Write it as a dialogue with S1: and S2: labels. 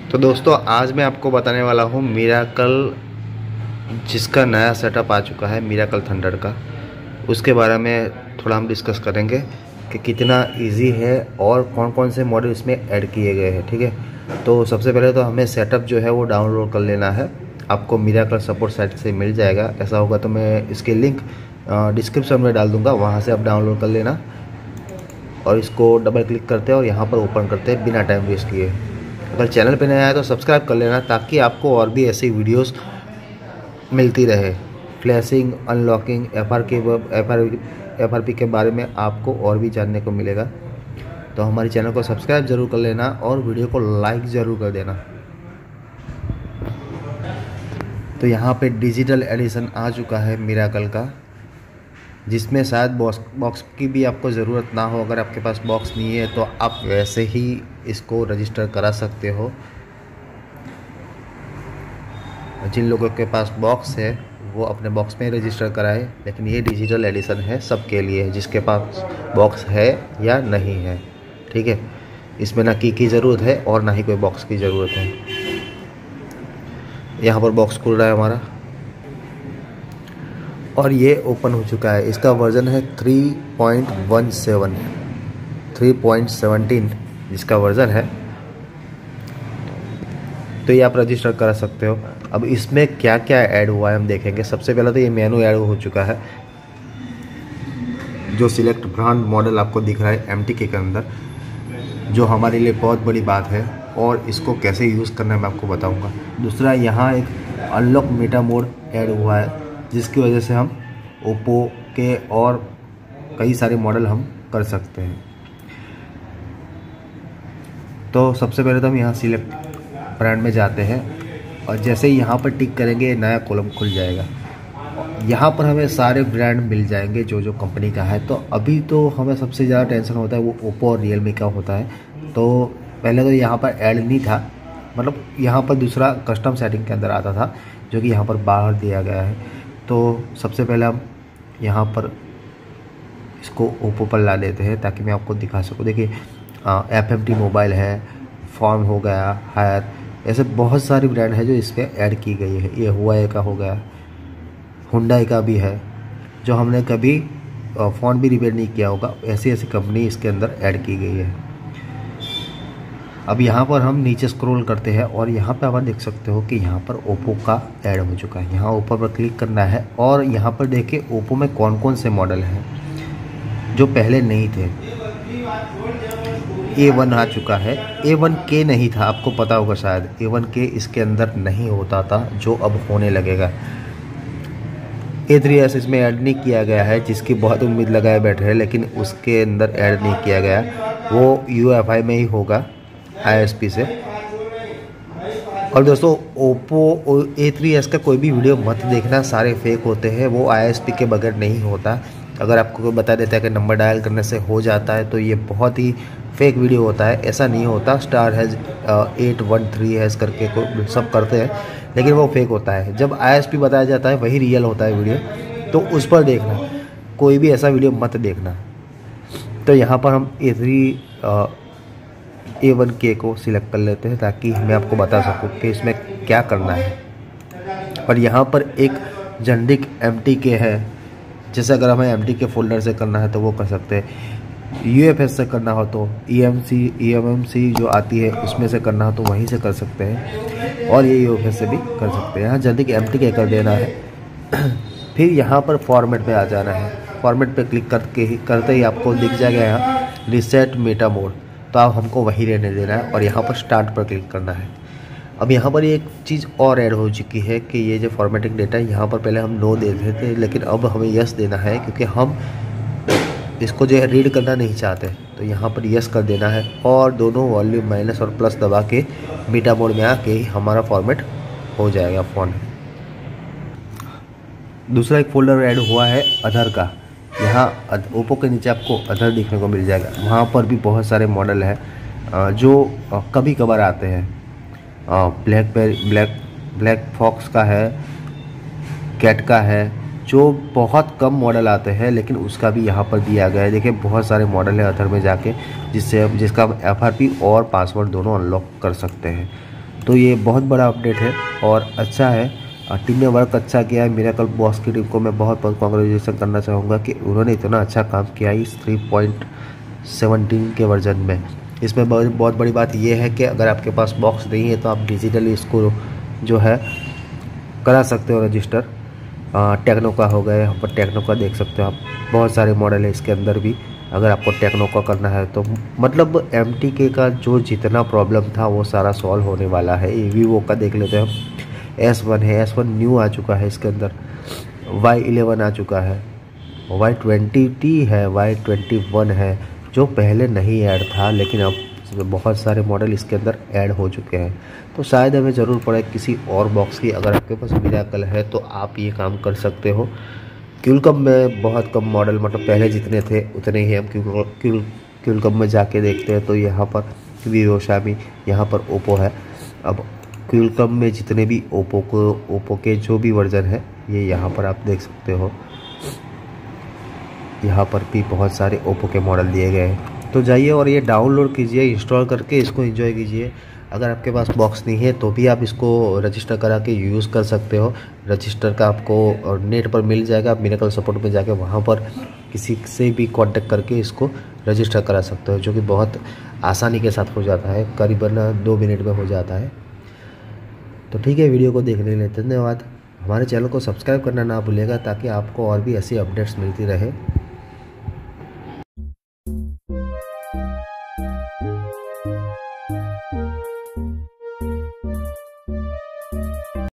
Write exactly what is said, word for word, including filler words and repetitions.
S1: तो दोस्तों आज मैं आपको बताने वाला हूँ मिराकल, जिसका नया सेटअप आ चुका है मिराकल थंडर का, उसके बारे में थोड़ा हम डिस्कस करेंगे कि कितना इजी है और कौन कौन से मॉडल इसमें ऐड किए गए हैं। ठीक है, तो सबसे पहले तो हमें सेटअप जो है वो डाउनलोड कर लेना है। आपको मिराकल सपोर्ट साइट से मिल जाएगा। ऐसा होगा तो मैं इसके लिंक डिस्क्रिप्शन में डाल दूँगा, वहाँ से आप डाउनलोड कर लेना और इसको डबल क्लिक करते हैं और यहाँ पर ओपन करते हैं बिना टाइम वेस्ट किए। अगर चैनल पे नया है तो सब्सक्राइब कर लेना ताकि आपको और भी ऐसी वीडियोस मिलती रहे। फ्लैशिंग, अनलॉकिंग, एफ आर के F R F R P के बारे में आपको और भी जानने को मिलेगा। तो हमारे चैनल को सब्सक्राइब ज़रूर कर लेना और वीडियो को लाइक ज़रूर कर देना। तो यहाँ पे डिजिटल एडिशन आ चुका है मिराकल का, जिसमें शायद बॉक्स बॉक्स की भी आपको ज़रूरत ना हो। अगर आपके पास बॉक्स नहीं है तो आप वैसे ही इसको रजिस्टर करा सकते हो। जिन लोगों के पास बॉक्स है वो अपने बॉक्स में रजिस्टर कराए, लेकिन ये डिजिटल एडिशन है सबके लिए, जिसके पास बॉक्स है या नहीं है। ठीक है, इसमें ना की की ज़रूरत है और ना ही कोई बॉक्स की ज़रूरत है। यहाँ पर बॉक्स खुल रहा है हमारा और ये ओपन हो चुका है। इसका वर्ज़न है three point one seven, three point seventeen जिसका वर्ज़न है। तो ये आप रजिस्टर कर सकते हो। अब इसमें क्या क्या ऐड हुआ है हम देखेंगे। सबसे पहले तो ये मेनू ऐड हो चुका है, जो सिलेक्ट ब्रांड मॉडल आपको दिख रहा है एम टी के के अंदर, जो हमारे लिए बहुत बड़ी बात है और इसको कैसे यूज़ करना है मैं आपको बताऊंगा। दूसरा, यहाँ एक अनलॉक मेटा मोड ऐड हुआ है, जिसकी वजह से हम ओप्पो के और कई सारे मॉडल हम कर सकते हैं। तो सबसे पहले तो हम यहाँ सिलेक्ट ब्रांड में जाते हैं और जैसे ही यहाँ पर टिक करेंगे नया कॉलम खुल जाएगा। यहाँ पर हमें सारे ब्रांड मिल जाएंगे जो जो कंपनी का है। तो अभी तो हमें सबसे ज़्यादा टेंशन होता है वो ओप्पो और रियलमी का होता है। तो पहले तो यहाँ पर ऐड नहीं था, मतलब यहाँ पर दूसरा कस्टम सेटिंग के अंदर आता था, जो कि यहाँ पर बाहर दिया गया है। तो सबसे पहले हम यहाँ पर इसको ओप्पो पर ला लेते हैं ताकि मैं आपको दिखा सकूँ। देखिए, एफ एम टी मोबाइल है, फॉर्म हो गया, हायर, ऐसे बहुत सारी ब्रांड है जो इस पर ऐड की गई है। ये हुआई का हो गया, हुंडई का भी है, जो हमने कभी फ़ोन भी रिपेयर नहीं किया होगा, ऐसी ऐसी कंपनी इसके अंदर ऐड की गई है। अब यहाँ पर हम नीचे स्क्रॉल करते हैं और यहाँ पे आप देख सकते हो कि यहाँ पर ओप्पो का ऐड हो चुका है। यहाँ ओप्पो पर क्लिक करना है और यहाँ पर देखिए ओप्पो में कौन कौन से मॉडल हैं जो पहले नहीं थे। ए वन आ चुका है, ए वन के नहीं था, आपको पता होगा शायद। ए वन के इसके अंदर नहीं होता था, जो अब होने लगेगा। ए थ्री एस इसमें ऐड नहीं किया गया है, जिसकी बहुत उम्मीद लगाए बैठे हैं, लेकिन उसके अंदर ऐड नहीं किया गया। वो यू एफ आई में ही होगा, आई एस पी से। और दोस्तों, ओप्पो ए थ्री एस का कोई भी वीडियो मत देखना, सारे फेक होते हैं। वो आई एस पी के बगैर नहीं होता। अगर आपको कोई बता देता है कि नंबर डायल करने से हो जाता है, तो ये बहुत ही फेक वीडियो होता है। ऐसा नहीं होता। Star hash eight one three hash करके को सब करते हैं, लेकिन वो फेक होता है। जब आई एस पी बताया जाता है वही रियल होता है वीडियो, तो उस पर देखना, कोई भी ऐसा वीडियो मत देखना। तो यहाँ पर हम ए थ्री ए वन के को सिलेक्ट कर लेते हैं ताकि मैं आपको बता सकूं कि इसमें क्या करना है। और यहाँ पर एक जेनेरिक एम टी के है, जैसे अगर हमें एम टी के फोल्डर से करना है तो वो कर सकते हैं। यू एफ एस से करना हो तो E M C E M M C जो आती है उसमें से करना हो तो वहीं से कर सकते हैं, और ये यू एफ एस से भी कर सकते हैं। यहाँ जेनेरिक एम टी के कर देना है। फिर यहाँ पर फॉर्मेट पे आ जाना है। फॉर्मेट पे क्लिक करके ही करते ही आपको दिख जाएगा यहाँ रिसेट मेटा मोड, तो आप हमको वही रहने देना है और यहाँ पर स्टार्ट पर क्लिक करना है। अब यहाँ पर एक चीज़ और ऐड हो चुकी है कि ये जो फॉर्मेटिंग डेटा है, यहाँ पर पहले हम नो देते थे, लेकिन अब हमें यस देना है, क्योंकि हम इसको जो है रीड करना नहीं चाहते। तो यहाँ पर यस कर देना है और दोनों वॉल्यूम माइनस और प्लस दबा के मीटा मोड में आके हमारा फॉर्मेट हो जाएगा फ़ोन। दूसरा एक फ़ोल्डर ऐड हुआ है अदर का। यहाँ ओप्पो के नीचे आपको अदर देखने को मिल जाएगा। वहाँ पर भी बहुत सारे मॉडल हैं जो कभी कभार आते हैं। ब्लैक ब्लैक ब्लैक फॉक्स का है, कैट का है, जो बहुत कम मॉडल आते हैं, लेकिन उसका भी यहाँ पर दिया गया है। देखिए बहुत सारे मॉडल है अदर में जाके, जिससे जिसका एफ आर पी और पासवर्ड दोनों अनलॉक कर सकते हैं। तो ये बहुत बड़ा अपडेट है और अच्छा है। टीम ने वर्क अच्छा किया है। मिरेकल बॉक्स की टीम को मैं बहुत बहुत कॉन्ग्रेचुलेसन करना चाहूँगा कि उन्होंने इतना अच्छा काम किया इस थ्री पॉइंट सेवनटीन के वर्जन में। इसमें बहुत बड़ी बात यह है कि अगर आपके पास बॉक्स नहीं है तो आप डिजिटली इसको जो है करा सकते हो रजिस्टर। टेक्नो का हो गया, यहाँ पर टेक्नो का देख सकते हो आप, बहुत सारे मॉडल है इसके अंदर भी। अगर आपको टेक्नो का करना है तो मतलब एम टी के का जो जितना प्रॉब्लम था वो सारा सॉल्व होने वाला है। ये वीवो का देख लेते हैं हम। एस वन है, एस वन न्यू आ चुका है इसके अंदर। वाई इलेवन आ चुका है, वाई ट्वेंटी टी है, वाई ट्वेंटी वन है जो पहले नहीं ऐड था, लेकिन अब बहुत सारे मॉडल इसके अंदर ऐड हो चुके हैं। तो शायद हमें ज़रूर पड़े किसी और बॉक्स की। अगर आपके पास मिरेकल है तो आप ये काम कर सकते हो। क्यूलकम में बहुत कम मॉडल, मतलब पहले जितने थे उतने ही हम क्यूल क्यूल क्यूलकम में जाके देखते हैं तो यहाँ पर वीवो, शामी, यहाँ पर ओप्पो है। अब क्यूलकम में जितने भी ओप्पो को ओप्पो के जो भी वर्जन है ये यहाँ पर आप देख सकते हो। यहाँ पर भी बहुत सारे ओप्पो के मॉडल दिए गए हैं। तो जाइए और ये डाउनलोड कीजिए, इंस्टॉल करके इसको एंजॉय कीजिए। अगर आपके पास बॉक्स नहीं है तो भी आप इसको रजिस्टर करा के यूज़ कर सकते हो। रजिस्टर का आपको नेट पर मिल जाएगा। आप मिरेकल सपोर्ट में जाके वहाँ पर किसी से भी कांटेक्ट करके इसको रजिस्टर करा सकते हो, जो कि बहुत आसानी के साथ हो जाता है, करीबन दो मिनट में हो जाता है। तो ठीक है, वीडियो को देखने के लिए धन्यवाद। हमारे चैनल को सब्सक्राइब करना ना भूलिएगा ताकि आपको और भी ऐसी अपडेट्स मिलती रहे।